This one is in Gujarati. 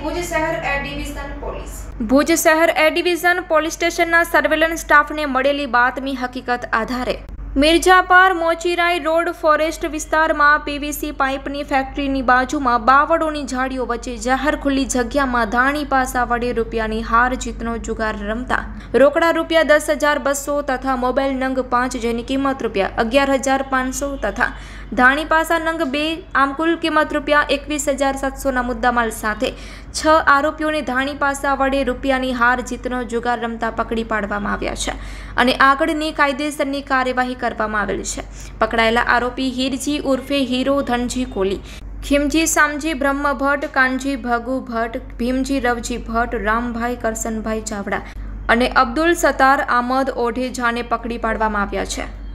ભુજ શહેર એ ડિવિઝન પોલીસ ભુજ શહેર એ ડિવિઝન પોલીસ સ્ટેશનના સર્વેલન્સ સ્ટાફને મળેલી બાતમી હકીકત આધારે મિર્જાપર મોચીરાઈ રોડ ફોરેસ્ટ વિસ્તારમાં પીવીસી પાઇપની ફેક્ટરીની બાજુમાં બાવળોની ઝાડીઓ વચ્ચે જાહેર ખુલ્લી જગ્યામાં ધાણી પાસા વડે રૂપિયાની હાર જીતનો જુગાર રમતા રોકડા રૂપિયા 10,200 તથા મોબાઈલ નંગ 5 જેની કિંમત રૂપિયા 11,500 તથા ધાણી પાસા નંગ 2 આમ કુલ કિંમત રૂપિયા 21,700ના મુદ્દામાલ સાથે 6 આરોપીઓને ધાણી પાસા વડે રૂપિયાની હાર જીતનો જુગાર રમતા પકડી પાડવામાં આવ્યા છે અને આગળની કાયદેસરની કાર્યવાહી કરવામાં આવેલ છે। પકડાયેલા આરોપી હીરજી ઉર્ફે હીરો ધનજી કોલી, ખીમજી સામજી બ્રહ્મ ભટ્ટ, કાનજી ભગુ ભટ્ટ, ભીમજી રવજી ભટ્ટ, રામભાઈ કરસનભાઈ ચાવડા અને અબ્દુલ સત્તાર આમદ ઓઢેજાને પકડી પાડવામાં આવ્યા છે।